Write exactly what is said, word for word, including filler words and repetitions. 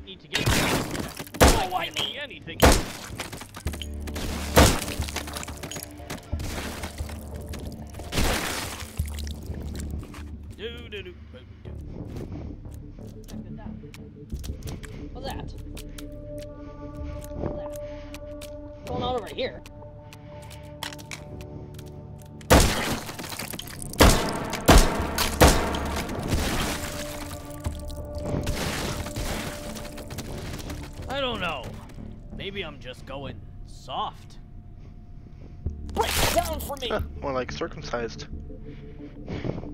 need to get. Oh, I need anything. Do do do. What's that? What's that? What's going on over here? I don't know. Maybe I'm just going soft. Break it down for me! Huh, more like circumcised.